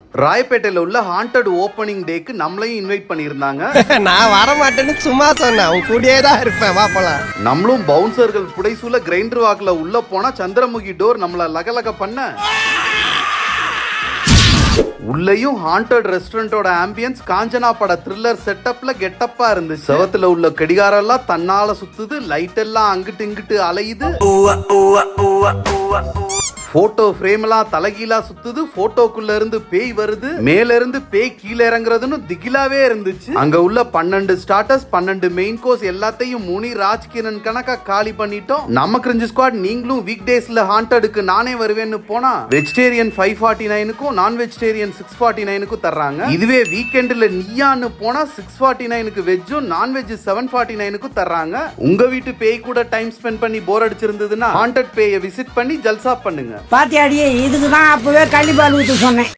ராயப்பேட்டையில உள்ள haunted opening டேக்கு நம்மளையும் invite பண்ணியிருந்தாங்க. நான் வர மாட்டேன்னு சும்மா சொன்னேன், உன் கூடயே தான் இருப்பேன், வா போலாம். நம்மளும் பவுன்சர்கள் புடைசூல கிரைண்டர் வாக்குல உள்ள போனா சந்திரமுகி டோர் நம்மள லகலக பண்ண. உள்ளேயும் ஹாண்டட் ரெஸ்டாரண்டோட ஆம்பியன்ஸ் காஞ்சனா பட த்ரில்லர் செட்டப்ல கெட்டப்பா இருந்துச்சு. செவத்துல உள்ள கடிகாரம் எல்லாம் தன்னால சுத்துது, லைட் எல்லாம் அங்கிட்டு இங்கிட்டு அலையுது, போட்டோ ஃப்ரேம் எல்லாம் தலைகீழா சுத்துது, போட்டோக்குள்ள இருந்து பேய் வருது, மேல இருந்து பேய் கீழே இறங்குறதுன்னு திகிலாவே இருந்துச்சு. அங்க உள்ள 12 ஸ்டார்டர்ஸ் 12 மெயின் கோர்ஸ் எல்லாத்தையும் முனி ராஜ்கிரண் கணக்கா காலி பண்ணிட்டோம். நம்ம கிரிஞ்சு ஸ்குவாட் நீங்களும் வீக் டேஸ்ல ஹாண்டடுக்கு நானே வருவேன்னு போனா வெஜிடேரியன் 549க்கும் நான் வெஜிடேரியன் 649க்கும் தர்றாங்க. இதுவே வீக்கெண்ட்ல நீயான்னு போனா 649க்கு வெஜ்ஜும் நான்வெஜ் 749க்கும் தர்றாங்க. உங்க வீட்டு பேய் கூட டைம் ஸ்பெண்ட் பண்ணி போர் அடிச்சிருந்ததுன்னா ஹாண்டட் பேயை விசிட் பண்ணி ஜல்சா பண்ணுங்க. பாத்தியாடி, இதுக்கு தான் அப்பவே கள்ளிப்பால் ஊத்து சொன்னேன்.